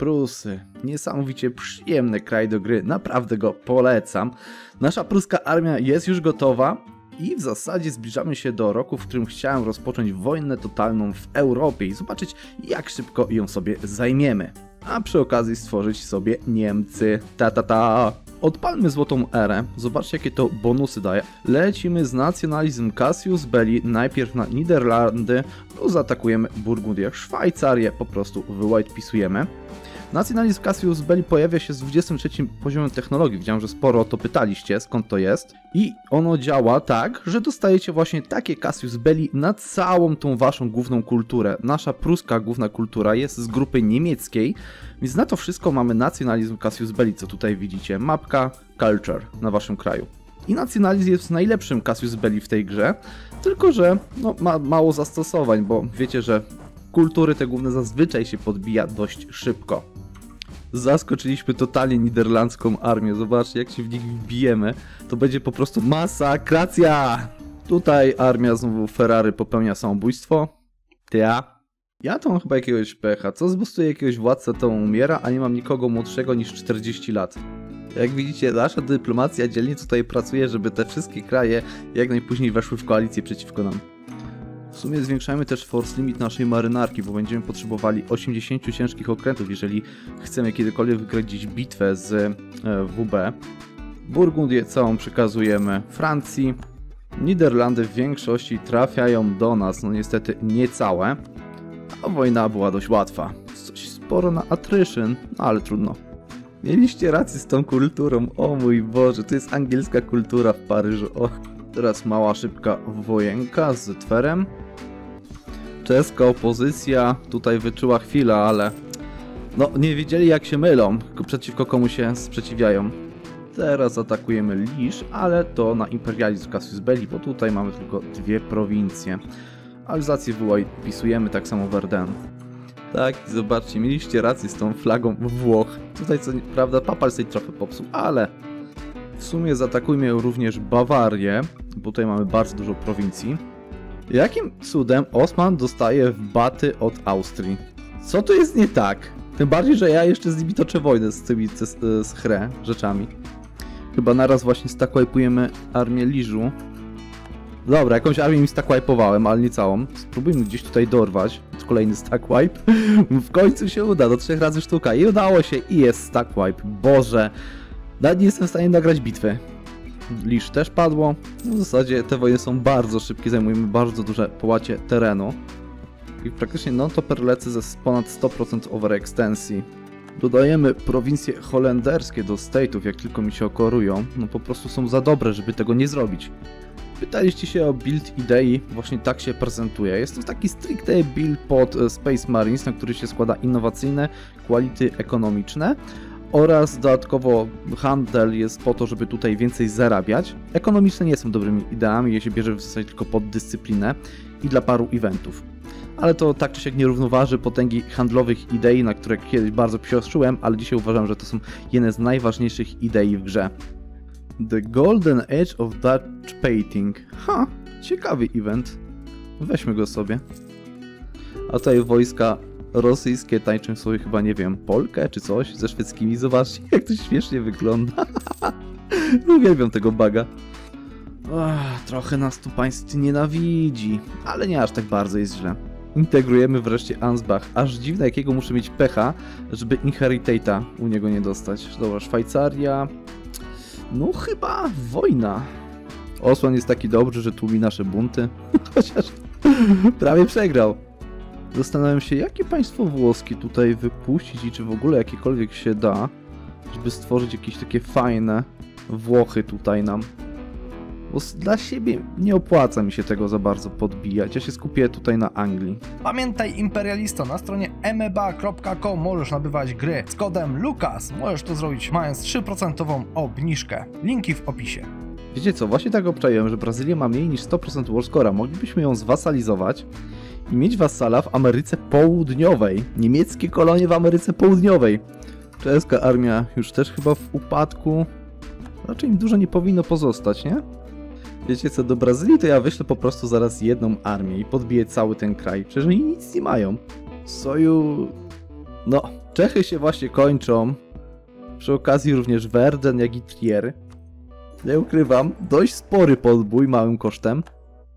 Prusy. Niesamowicie przyjemny kraj do gry, naprawdę go polecam. Nasza pruska armia jest już gotowa i w zasadzie zbliżamy się do roku, w którym chciałem rozpocząć wojnę totalną w Europie i zobaczyć, jak szybko ją sobie zajmiemy. A przy okazji stworzyć sobie Niemcy. Odpalmy złotą erę, zobaczcie jakie to bonusy daje. Lecimy z nacjonalizm Cassius Belli, najpierw na Niderlandy, zaatakujemy Burgundię, Szwajcarię po prostu wyłajtpisujemy. Nacjonalizm Cassius Belli pojawia się z 23 poziomem technologii, widziałem, że sporo o to pytaliście, skąd to jest. I ono działa tak, że dostajecie właśnie takie Cassius Belli na całą tą waszą główną kulturę. Nasza pruska główna kultura jest z grupy niemieckiej, więc na to wszystko mamy nacjonalizm Cassius Belli, co tutaj widzicie. Mapka Culture na waszym kraju. I nacjonalizm jest najlepszym Cassius Belli w tej grze, tylko że no, ma mało zastosowań, bo wiecie, że kultury te główne zazwyczaj się podbija dość szybko. Zaskoczyliśmy totalnie niderlandzką armię, zobaczcie jak się w nich wbijemy, to będzie po prostu masakracja! Tutaj armia znowu Ferrari popełnia samobójstwo. Ja to mam chyba jakiegoś pecha, co zbustuje jakiegoś władcę, to umiera, a nie mam nikogo młodszego niż 40 lat. Jak widzicie, nasza dyplomacja dzielnie tutaj pracuje, żeby te wszystkie kraje jak najpóźniej weszły w koalicję przeciwko nam. W sumie zwiększamy też force limit naszej marynarki, bo będziemy potrzebowali 80 ciężkich okrętów, jeżeli chcemy kiedykolwiek wygrać gdzieś bitwę z WB. Burgundię całą przekazujemy Francji. Niderlandy w większości trafiają do nas, no niestety nie całe. A wojna była dość łatwa. Coś sporo na attrition, no ale trudno. Mieliście rację z tą kulturą, o mój Boże, to jest angielska kultura w Paryżu. O. Teraz mała, szybka wojenka z Twerem. Czeska opozycja tutaj wyczuła chwilę, ale no nie wiedzieli jak się mylą, przeciwko komu się sprzeciwiają. Teraz atakujemy Lisz, ale to na imperializm Cassius Belli, bo tutaj mamy tylko dwie prowincje. Alzację wpisujemy, tak samo Verdun. Tak, zobaczcie, mieliście rację z tą flagą Włoch. Tutaj co prawda papal z tej trochę popsuł, ale w sumie zaatakujmy również Bawarię, bo tutaj mamy bardzo dużo prowincji. Jakim cudem Osman dostaje w baty od Austrii? Co tu jest nie tak? Tym bardziej, że ja jeszcze z nimi toczę wojnę z tymi rzeczami. Chyba naraz właśnie stackwipe'ujemy armię Liżu. Dobra, jakąś armię mi stackwipe'owałem, ale nie całą. Spróbujmy gdzieś tutaj dorwać. Kolejny stackwipe. W końcu się uda, do 3 razy sztuka. I udało się i jest stackwipe. Boże. Nawet nie jestem w stanie nagrać bitwy. Lisz też padło. W zasadzie te wojny są bardzo szybkie, zajmujemy bardzo duże połacie terenu. I praktycznie non-topper lecę ze ponad 100% overextensji. Dodajemy prowincje holenderskie do state'ów, jak tylko mi się okorują. No po prostu są za dobre, żeby tego nie zrobić. Pytaliście się o build idei, właśnie tak się prezentuje. Jest to taki stricte build pod Space Marines, na który się składa innowacyjne quality ekonomiczne. Oraz dodatkowo handel jest po to, żeby tutaj więcej zarabiać. Ekonomiczne nie są dobrymi ideami, je się bierze w zasadzie tylko pod dyscyplinę i dla paru eventów. Ale to tak czy siak nie równoważy potęgi handlowych idei, na które kiedyś bardzo psiostrzyłem, ale dzisiaj uważam, że to są jedne z najważniejszych idei w grze. The Golden Age of Dutch Painting. Ha, ciekawy event. Weźmy go sobie. A tutaj wojska rosyjskie tańczą sobie chyba, nie wiem, polkę czy coś ze szwedzkimi. Zobaczcie, jak to śmiesznie wygląda. Uwielbiam tego buga. Trochę nas tu państwo nienawidzi, ale nie aż tak bardzo jest źle. Integrujemy wreszcie Ansbach. Aż dziwne, jakiego muszę mieć pecha, żeby Inheritate'a u niego nie dostać. Dobra, Szwajcaria. No chyba wojna. Osman jest taki dobry, że tłumi nasze bunty. Chociaż prawie przegrał. Zastanawiam się, jakie państwo włoskie tutaj wypuścić i czy w ogóle jakiekolwiek się da, żeby stworzyć jakieś takie fajne Włochy tutaj nam. Bo dla siebie nie opłaca mi się tego za bardzo podbijać. Ja się skupię tutaj na Anglii. Pamiętaj, imperialisto, na stronie emeba.com możesz nabywać gry z kodem LUKAS. Możesz to zrobić mając 3% obniżkę. Linki w opisie. Wiecie co, właśnie tak obczaiłem, że Brazylia ma mniej niż 100% warscora. Moglibyśmy ją zwasalizować i mieć wasala w Ameryce Południowej. Niemieckie kolonie w Ameryce Południowej. Czeska armia już też chyba w upadku. Raczej im dużo nie powinno pozostać, nie? Wiecie co, do Brazylii to ja wyślę po prostu zaraz jedną armię i podbiję cały ten kraj. Przecież oni nic nie mają. No, Czechy się właśnie kończą. Przy okazji również Werden, jak i Trier. Nie ukrywam, dość spory podbój małym kosztem.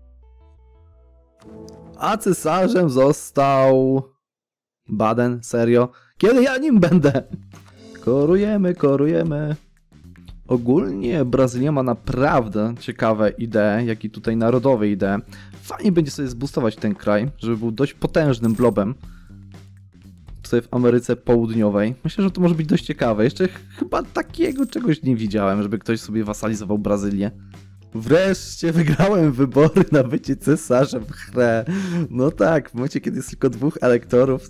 A cesarzem został... Baden, serio? Kiedy ja nim będę? Korujemy. Ogólnie Brazylia ma naprawdę ciekawe idee, jak i tutaj narodowe idee. Fajnie będzie sobie zboostować ten kraj, żeby był dość potężnym blobem. Tutaj w Ameryce Południowej. Myślę, że to może być dość ciekawe. Jeszcze chyba takiego czegoś nie widziałem, żeby ktoś sobie wasalizował Brazylię. Wreszcie wygrałem wybory na bycie cesarzem w grę. No tak, w momencie, kiedy jest tylko 2 elektorów.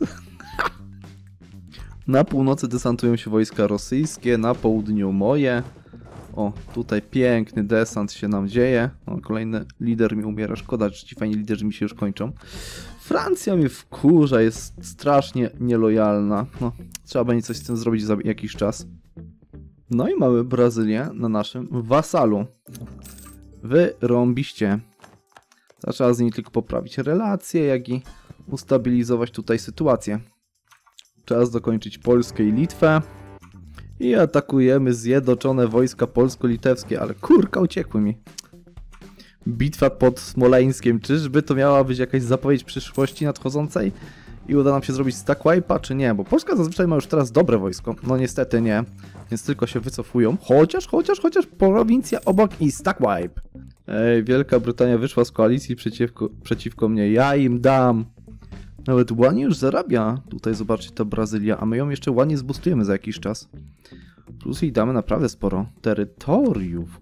Na północy desantują się wojska rosyjskie, na południu moje. O, tutaj piękny desant się nam dzieje. O, kolejny lider mi umiera. Szkoda, że ci fajni liderzy mi się już kończą. Francja mnie wkurza, jest strasznie nielojalna. No, trzeba będzie coś z tym zrobić za jakiś czas. No i mamy Brazylię na naszym wasalu. Wyrąbiście. Trzeba z nimi tylko poprawić relacje, jak i ustabilizować tutaj sytuację. Czas dokończyć Polskę i Litwę. I atakujemy zjednoczone wojska polsko-litewskie, ale kurka, uciekły mi. Bitwa pod Smoleńskiem. Czyżby to miała być jakaś zapowiedź przyszłości nadchodzącej? I uda nam się zrobić stack wipe'a, czy nie? Bo Polska zazwyczaj ma już teraz dobre wojsko. No niestety nie. Więc tylko się wycofują. Chociaż prowincja obok i stack wipe. Ej, Wielka Brytania wyszła z koalicji przeciwko mnie. Ja im dam. Nawet ładnie już zarabia. Tutaj zobaczcie, to Brazylia. A my ją jeszcze ładnie zboostujemy za jakiś czas. Plus jej damy naprawdę sporo terytoriów.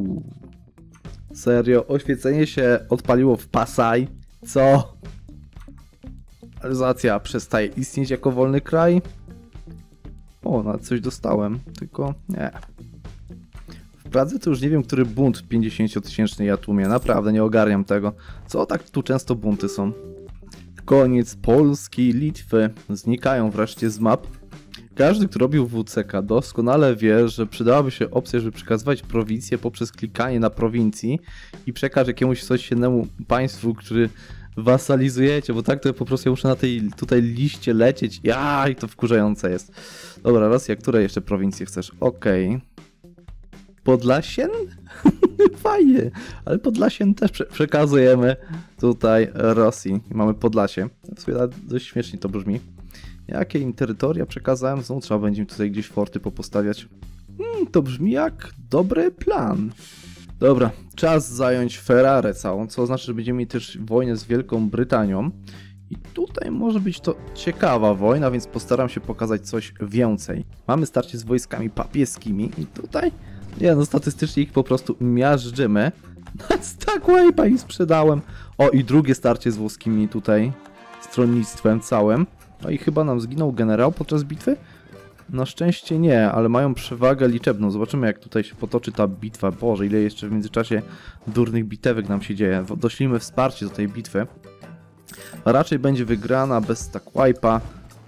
Serio, oświecenie się odpaliło w Pasaj. Co? Alzacja przestaje istnieć jako wolny kraj. O, nawet coś dostałem, tylko nie. W Pradze to już nie wiem, który bunt 50-tysięczny ja tłumię. Naprawdę nie ogarniam tego. Co tak tu często bunty są? Koniec Polski, Litwy. Znikają wreszcie z map. Każdy, kto robił WCK, doskonale wie, że przydałaby się opcja, żeby przekazywać prowincję poprzez klikanie na prowincji i przekaz jakiemuś sąsiedniemu państwu, który wasalizujecie, bo tak to po prostu ja muszę na tej tutaj liście lecieć. I to wkurzające jest. Dobra, Rosja, które jeszcze prowincje chcesz? Okej. Podlasien? Fajnie, ale Podlasien też przekazujemy tutaj Rosji. Mamy Podlasie. W sumie dość śmiesznie to brzmi. Jakie im terytoria przekazałem? Znowu trzeba będzie tutaj gdzieś forty popostawiać. To brzmi jak dobry plan. Dobra, czas zająć Ferrarę całą, co oznacza, że będziemy mieli też wojnę z Wielką Brytanią. I tutaj może być to ciekawa wojna, więc postaram się pokazać coś więcej. Mamy starcie z wojskami papieskimi i tutaj, nie no, statystycznie ich po prostu miażdżymy. Stack wipe'a im sprzedałem. O, i drugie starcie z włoskimi tutaj stronnictwem całym. No i chyba nam zginął generał podczas bitwy? Na szczęście nie, ale mają przewagę liczebną. Zobaczymy, jak tutaj się potoczy ta bitwa. Boże, ile jeszcze w międzyczasie durnych bitewek nam się dzieje. Doślijmy wsparcie do tej bitwy. A raczej będzie wygrana bez stack wipe'a.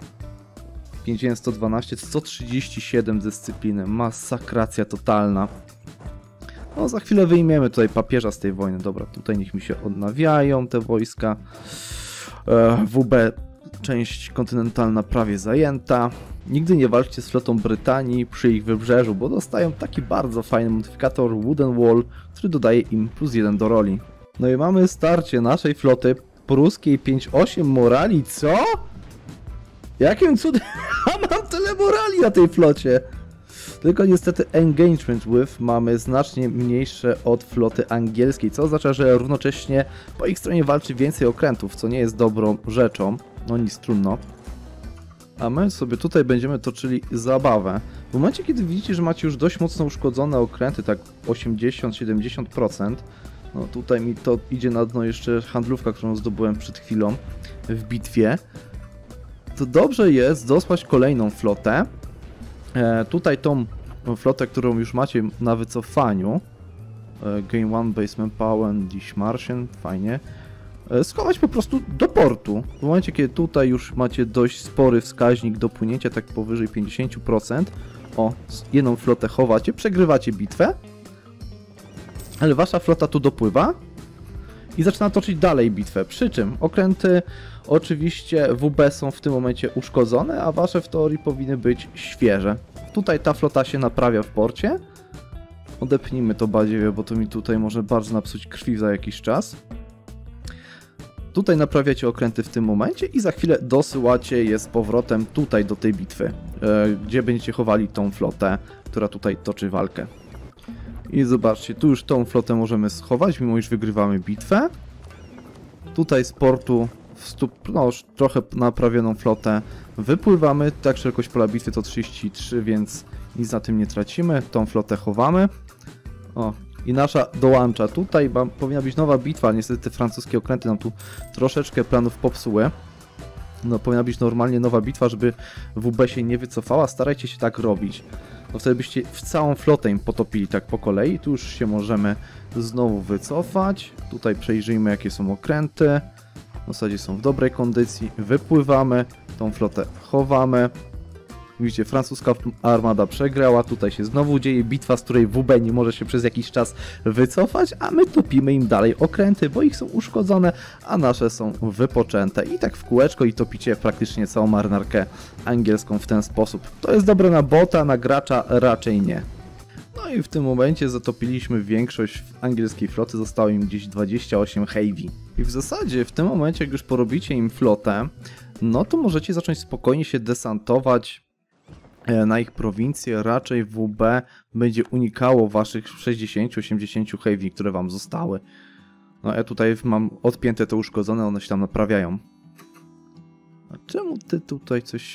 5112, 137 dyscypliny. Masakracja totalna. No, za chwilę wyjmiemy tutaj papieża z tej wojny. Dobra, tutaj niech mi się odnawiają te wojska. WB, część kontynentalna prawie zajęta. Nigdy nie walczcie z flotą Brytanii przy ich wybrzeżu, bo dostają taki bardzo fajny modyfikator Wooden Wall, który dodaje im +1 do roli. No i mamy starcie naszej floty pruskiej 5-8 morali. Co? Jakim cudem mam tyle morali na tej flocie? Tylko niestety engagement with mamy znacznie mniejsze od floty angielskiej, co oznacza, że równocześnie po ich stronie walczy więcej okrętów, co nie jest dobrą rzeczą. No nic, trudno. A my sobie tutaj będziemy toczyli zabawę. W momencie, kiedy widzicie, że macie już dość mocno uszkodzone okręty, tak 80-70%, no tutaj mi to idzie na dno jeszcze handlówka, którą zdobyłem przed chwilą w bitwie, to dobrze jest dosłać kolejną flotę. Tutaj tą flotę, którą już macie na wycofaniu, Gain 1 Basement Power, Dish Martian, fajnie, schować po prostu do portu. W momencie, kiedy tutaj już macie dość spory wskaźnik dopłynięcia, tak powyżej 50%, o, jedną flotę chowacie, przegrywacie bitwę, ale wasza flota tu dopływa i zaczyna toczyć dalej bitwę. Przy czym okręty oczywiście WB są w tym momencie uszkodzone, a wasze w teorii powinny być świeże. Tutaj ta flota się naprawia w porcie. Odepnijmy to badziewie, bo to mi tutaj może bardzo napsuć krwi za jakiś czas. Tutaj naprawiacie okręty w tym momencie i za chwilę dosyłacie je z powrotem tutaj do tej bitwy, gdzie będziecie chowali tą flotę, która tutaj toczy walkę. I zobaczcie, tu już tą flotę możemy schować, mimo iż wygrywamy bitwę. Tutaj z portu już trochę naprawioną flotę wypływamy. Tak, szerokość pola bitwy to 33, więc nic na tym nie tracimy. Tą flotę chowamy. O, i nasza dołącza. Tutaj powinna być nowa bitwa, niestety te francuskie okręty nam tu troszeczkę planów popsuły. No, powinna być normalnie nowa bitwa, żeby WB się nie wycofała. Starajcie się tak robić. No wtedy byście w całą flotę im potopili tak po kolei. Tu już się możemy znowu wycofać. Tutaj przejrzyjmy, jakie są okręty. W zasadzie są w dobrej kondycji. Wypływamy, tą flotę chowamy. Widzicie, francuska armada przegrała. Tutaj się znowu dzieje bitwa, z której WB nie może się przez jakiś czas wycofać, a my topimy im dalej okręty, bo ich są uszkodzone, a nasze są wypoczęte. I tak w kółeczko i topicie praktycznie całą marynarkę angielską w ten sposób. To jest dobre na bota, na gracza raczej nie. No i w tym momencie zatopiliśmy większość angielskiej floty, zostało im gdzieś 28 heavy. I w zasadzie w tym momencie, jak już porobicie im flotę, no to możecie zacząć spokojnie się desantować na ich prowincję. Raczej WB będzie unikało waszych 60-80 heavy, które wam zostały. No ja tutaj mam odpięte te uszkodzone, one się tam naprawiają. A czemu ty tutaj coś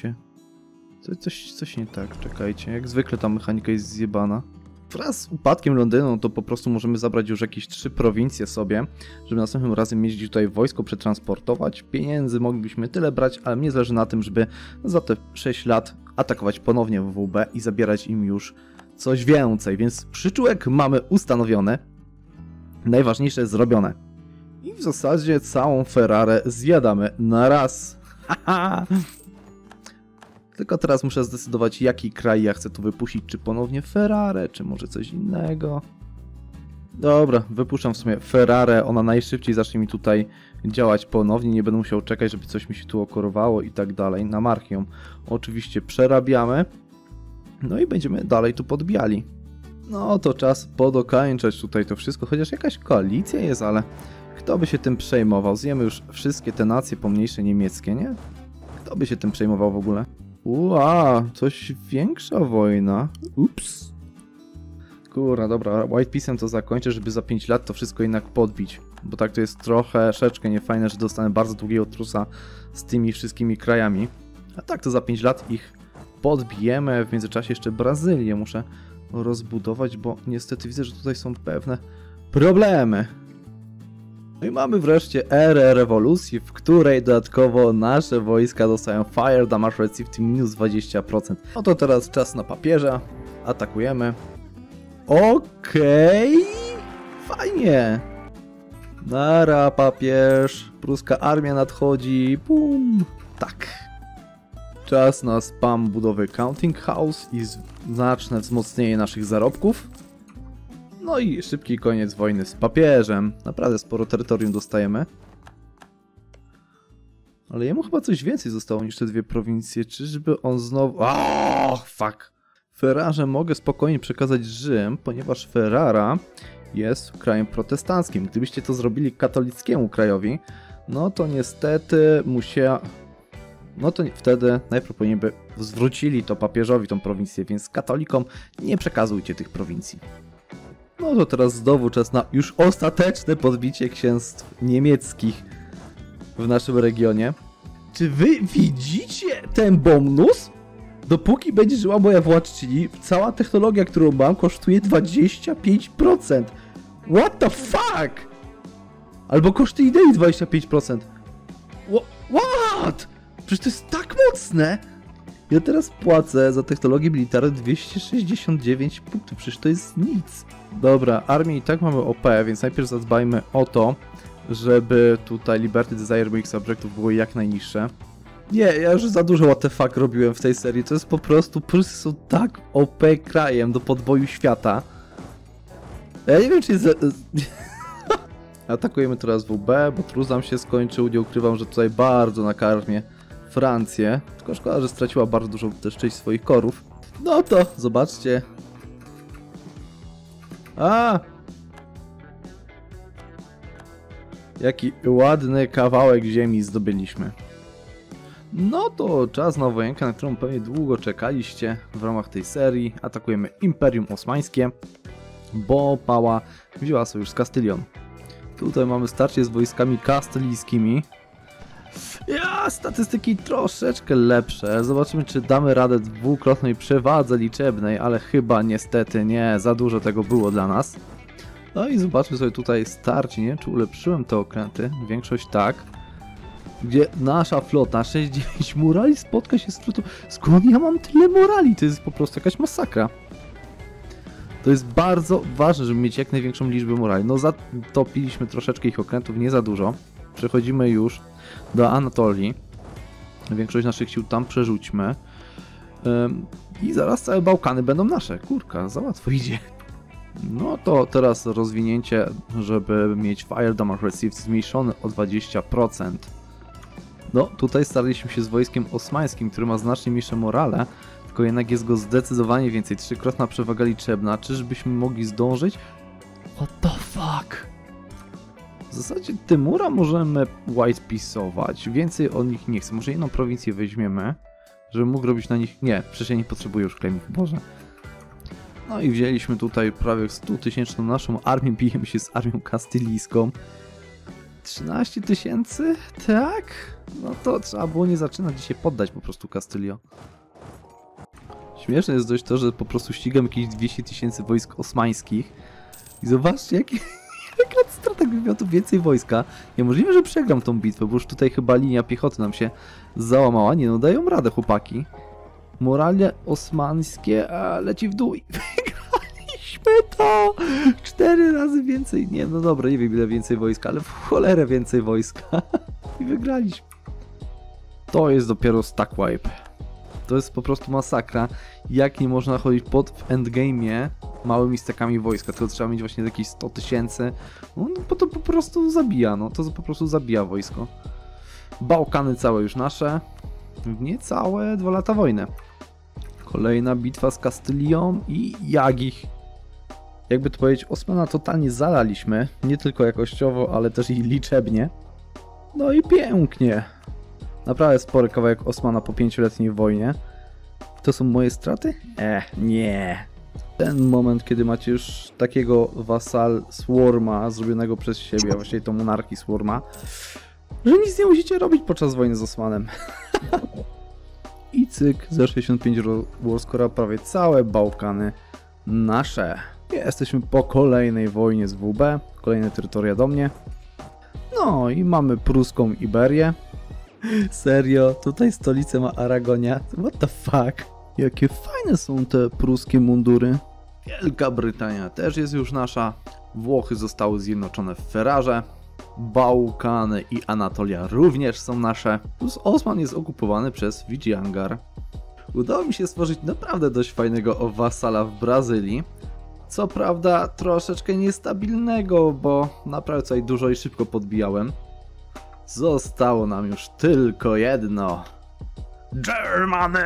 nie tak? Czekajcie, jak zwykle ta mechanika jest zjebana. Wraz z upadkiem Londynu to po prostu możemy zabrać już jakieś 3 prowincje sobie, żeby następnym razem mieć tutaj wojsko przetransportować. Pieniędzy moglibyśmy tyle brać, ale mnie zależy na tym, żeby za te 6 lat atakować ponownie WB i zabierać im już coś więcej. Więc przyczółek mamy ustanowiony, najważniejsze zrobione. I w zasadzie całą Ferrarę zjadamy na raz. Haha! Tylko teraz muszę zdecydować, jaki kraj ja chcę tu wypuścić, czy ponownie Ferrarę, czy może coś innego. Dobra, wypuszczam w sumie Ferrarę, ona najszybciej zacznie mi tutaj działać ponownie, nie będę musiał czekać, żeby coś mi się tu okorowało i tak dalej. Na markę ją oczywiście przerabiamy, no i będziemy dalej tu podbijali. No to czas podokańczać tutaj to wszystko, chociaż jakaś koalicja jest, ale kto by się tym przejmował? Zjemy już wszystkie te nacje pomniejsze niemieckie, nie? Kto by się tym przejmował w ogóle? Coś większa wojna. Ups. Kurna, dobra, White Peace'em to zakończę, żeby za 5 lat to wszystko jednak podbić. Bo tak to jest troszeczkę niefajne, że dostanę bardzo długiego trusa z tymi wszystkimi krajami. A tak to za 5 lat ich podbijemy. W międzyczasie jeszcze Brazylię muszę rozbudować, bo niestety widzę, że tutaj są pewne problemy. No i mamy wreszcie erę rewolucji, w której dodatkowo nasze wojska dostają Fire Damage Received minus 20%. No to teraz czas na papieża. Atakujemy. Okej. Fajnie. Nara, papież. Pruska armia nadchodzi. Bum. Tak. Czas na spam budowy Counting House i znaczne wzmocnienie naszych zarobków. No i szybki koniec wojny z papieżem. Naprawdę sporo terytorium dostajemy. Ale jemu chyba coś więcej zostało niż te 2 prowincje. Czyżby on znowu... Fuck! Ferrarze mogę spokojnie przekazać Rzym, ponieważ Ferrara jest krajem protestanckim. Gdybyście to zrobili katolickiemu krajowi, no to niestety no to wtedy najprawdopodobniej by zwrócili to papieżowi tą prowincję, więc katolikom nie przekazujcie tych prowincji. No to teraz znowu czas na już ostateczne podbicie księstw niemieckich w naszym regionie. Czy wy widzicie ten bonus? Dopóki będzie żyła moja władczyni, cała technologia, którą mam, kosztuje 25%. What the fuck? Albo koszty idei 25%. What? Przecież to jest tak mocne! Ja teraz płacę za technologię militarną 269 punktów, przecież to jest nic. Dobra, armię i tak mamy OP, więc najpierw zadbajmy o to, żeby tutaj Liberty Desire moich subjektów było jak najniższe. Nie, ja już za dużo what the fuck robiłem w tej serii, to jest po prostu, Prusy są tak OP krajem do podboju świata. Ja nie wiem, czy jest... Atakujemy teraz WB, bo truz nam się skończył. Nie ukrywam, że tutaj bardzo nakarmię Francję. Tylko szkoda, że straciła bardzo dużo też część swoich korów. No to zobaczcie. Jaki ładny kawałek ziemi zdobyliśmy. No to czas na wojenkę, na którą pewnie długo czekaliście w ramach tej serii. Atakujemy Imperium Osmańskie, bo Pała wzięła sojusz z Kastylią. Tutaj mamy starcie z wojskami kastylijskimi. Statystyki troszeczkę lepsze. Zobaczymy, czy damy radę dwukrotnej przewadze liczebnej, ale chyba niestety nie, za dużo tego było dla nas. No i zobaczmy sobie tutaj starcie, nie? Czy ulepszyłem te okręty? Większość tak. Gdzie nasza flota, 6-9 murali spotka się z flotą. Skąd ja mam tyle morali? To jest po prostu jakaś masakra. To jest bardzo ważne, żeby mieć jak największą liczbę morali. No zatopiliśmy troszeczkę ich okrętów, nie za dużo. Przechodzimy już do Anatolii. Większość naszych sił tam przerzućmy. I zaraz całe Bałkany będą nasze. Kurka, za łatwo idzie. No to teraz rozwinięcie, żeby mieć Fire Damage Received zmniejszony o 20%. No tutaj staraliśmy się z wojskiem osmańskim, który ma znacznie mniejsze morale, tylko jednak jest go zdecydowanie więcej. Trzykrotna przewaga liczebna. Czyżbyśmy mogli zdążyć? What the fuck? W zasadzie Tymura możemy white piece'ować. Więcej od nich nie chcę. Może jedną prowincję weźmiemy, żeby mógł robić na nich... Nie, przecież ja nie potrzebuję już claimów. Boże. No i wzięliśmy tutaj prawie 100-tysięczną naszą armię. Bijemy się z armią kastylijską. 13 000? Tak? No to trzeba było nie zaczynać się poddać po prostu Kastylio. Śmieszne jest dość to, że po prostu ścigam jakieś 200 000 wojsk osmańskich. I zobaczcie, jaka strata, gdybym miał tu więcej wojska. Niemożliwe, że przegram tą bitwę, bo już tutaj chyba linia piechoty nam się załamała. Nie no, dają radę chłopaki. Morale osmańskie leci w dół i wygraliśmy to! 4 razy więcej. Nie, no dobra, nie wiem ile więcej wojska, ale w cholerę więcej wojska. I wygraliśmy. To jest dopiero stack wipe. To jest po prostu masakra. Jak nie można chodzić w endgame'ie małymi stakami wojska, tylko trzeba mieć właśnie jakieś 100 000. No bo to po prostu zabija, no to po prostu zabija wojsko. Bałkany całe już nasze. Niecałe 2 lata wojny. Kolejna bitwa z Kastylią i Jagich. Jakby to powiedzieć, Osmana totalnie zalaliśmy. Nie tylko jakościowo, ale też i liczebnie. No i pięknie. Naprawdę spory kawałek Osmana po 5-letniej wojnie. To są moje straty? Nie. Ten moment, kiedy macie już takiego wasal Swarma zrobionego przez siebie, a właściwie to monarchii Swarma, że nic nie musicie robić podczas wojny z Osmanem. I cyk, ze 65 Warscora prawie całe Bałkany nasze. Jesteśmy po kolejnej wojnie z WB, kolejne terytoria do mnie. No i mamy pruską Iberię. Serio, tutaj stolicę ma Aragonia. What the fuck? Jakie fajne są te pruskie mundury. Wielka Brytania też jest już nasza. Włochy zostały zjednoczone w Ferrarze. Bałkany i Anatolia również są nasze. Plus Osman jest okupowany przez Vijayangar. Udało mi się stworzyć naprawdę dość fajnego wasala w Brazylii. Co prawda troszeczkę niestabilnego, bo naprawdę tutaj dużo i szybko podbijałem. Zostało nam już tylko jedno. Germany!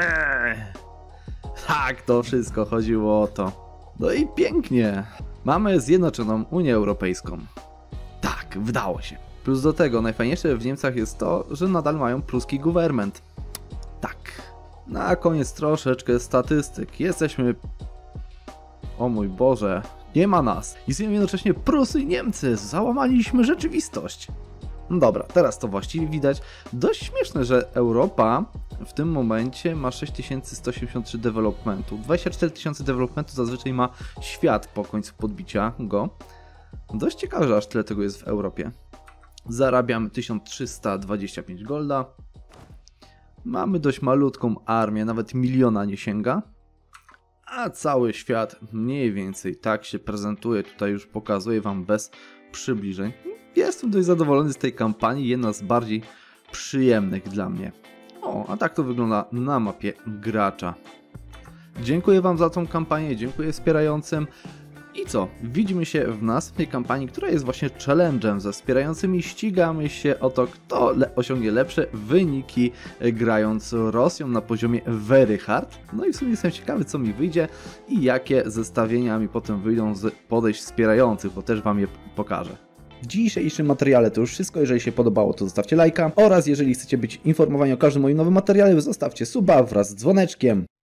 Tak, to wszystko chodziło o to. No i pięknie. Mamy zjednoczoną Unię Europejską. Tak, udało się. Plus do tego najfajniejsze w Niemcach jest to, że nadal mają pruski government. Tak. Na koniec troszeczkę statystyk. Jesteśmy... O mój Boże, nie ma nas. Istnieją jednocześnie Prusy i Niemcy. Załamaliśmy rzeczywistość. No dobra, teraz to właściwie widać. Dość śmieszne, że Europa w tym momencie ma 6173 developmentu. 24 000 developmentu zazwyczaj ma świat po końcu podbicia go. Dość ciekawe, że aż tyle tego jest w Europie. Zarabiamy 1325 golda. Mamy dość malutką armię, nawet 1 000 000 nie sięga. A cały świat mniej więcej tak się prezentuje. Tutaj już pokazuję wam bez przybliżeń. Jestem dość zadowolony z tej kampanii, jedna z bardziej przyjemnych dla mnie. O, a tak to wygląda na mapie gracza. Dziękuję wam za tą kampanię, dziękuję wspierającym I co? Widzimy się w następnej kampanii, która jest właśnie challenge'em ze wspierającymi. Ścigamy się o to, kto osiągnie lepsze wyniki grając Rosją na poziomie very hard. No i w sumie jestem ciekawy, co mi wyjdzie i jakie zestawienia mi potem wyjdą z podejść wspierających, bo też Wam je pokażę. W dzisiejszym materiale to już wszystko. Jeżeli się podobało, to zostawcie lajka oraz jeżeli chcecie być informowani o każdym moim nowym materiale, zostawcie suba wraz z dzwoneczkiem.